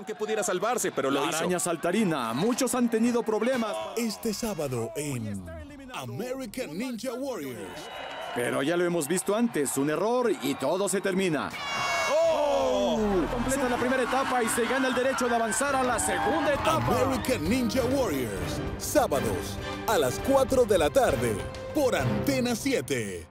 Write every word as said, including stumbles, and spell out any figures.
que pudiera salvarse, pero lo La hizo. araña saltarina. Muchos han tenido problemas. Este sábado en American Ninja Warriors. Pero ya lo hemos visto antes. Un error y todo se termina. ¡Oh! Completa la primera etapa y se gana el derecho de avanzar a la segunda etapa. American Ninja Warriors. Sábados a las cuatro de la tarde por Antena siete.